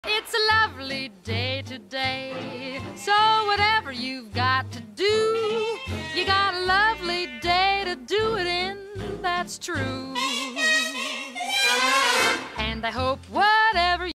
It's a lovely day today, so whatever you've got to do, you got a lovely day to do it in, that's true. And I hope whatever